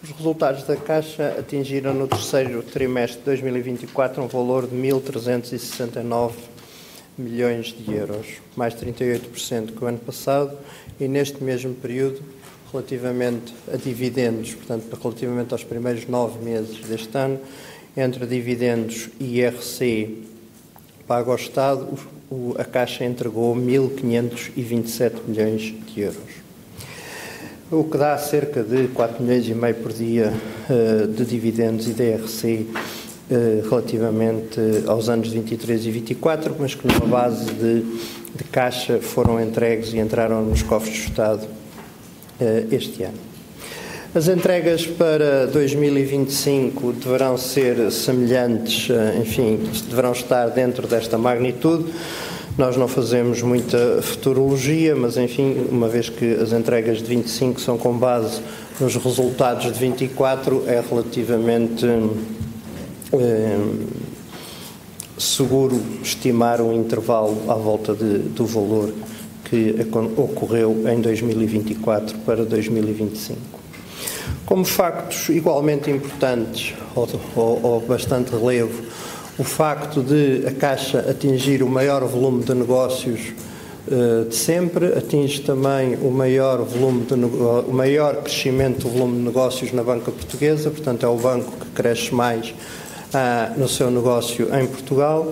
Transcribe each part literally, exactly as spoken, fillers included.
Os resultados da Caixa atingiram no terceiro trimestre de dois mil e vinte e quatro um valor de mil trezentos e sessenta e nove milhões de euros, mais trinta e oito por cento que o ano passado, e neste mesmo período, relativamente a dividendos, portanto, relativamente aos primeiros nove meses deste ano, entre dividendos e I R C pago ao Estado, o, a Caixa entregou mil quinhentos e vinte e sete milhões de euros. O que dá cerca de quatro milhões e meio por dia uh, de dividendos e de I R C uh, relativamente aos anos vinte e três e vinte e quatro, mas que numa base de, de caixa foram entregues e entraram nos cofres do Estado uh, este ano. As entregas para dois mil e vinte e cinco deverão ser semelhantes, uh, enfim, deverão estar dentro desta magnitude. Nós não fazemos muita futurologia, mas, enfim, uma vez que as entregas de vinte e cinco são com base nos resultados de vinte e quatro, é relativamente eh, seguro estimar um intervalo à volta de, do valor que ocorreu em dois mil e vinte e quatro para dois mil e vinte e cinco. Como factos igualmente importantes, ou, ou, ou bastante relevo, o facto de a Caixa atingir o maior volume de negócios uh, de sempre, atinge também o maior, volume de o maior crescimento do volume de negócios na banca portuguesa, portanto é o banco que cresce mais uh, no seu negócio em Portugal.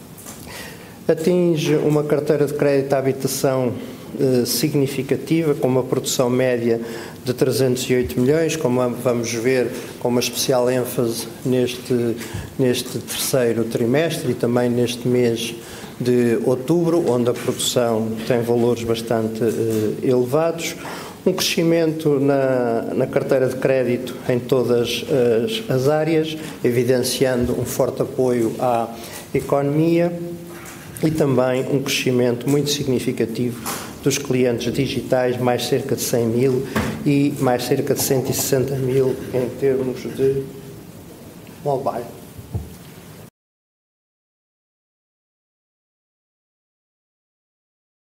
Atinge uma carteira de crédito à habitação uh, significativa, com uma produção média de trezentos e oito milhões, como vamos ver, com uma especial ênfase neste, neste terceiro trimestre e também neste mês de outubro, onde a produção tem valores bastante uh, elevados. Um crescimento na, na carteira de crédito em todas as, as áreas, evidenciando um forte apoio à economia e também um crescimento muito significativo dos clientes digitais, mais cerca de cem mil e mais cerca de cento e sessenta mil em termos de mobile.